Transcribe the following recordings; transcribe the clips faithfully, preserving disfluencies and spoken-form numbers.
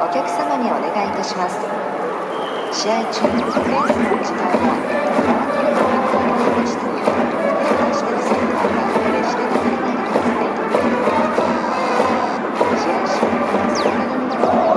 お客様にお願いいたします。試合中、フェンスの内側や側切れの反対側の位置という変化しているセンターが決して崩れないでください。試合終了のそれなりの中で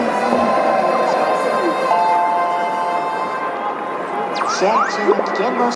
試合中の危険防止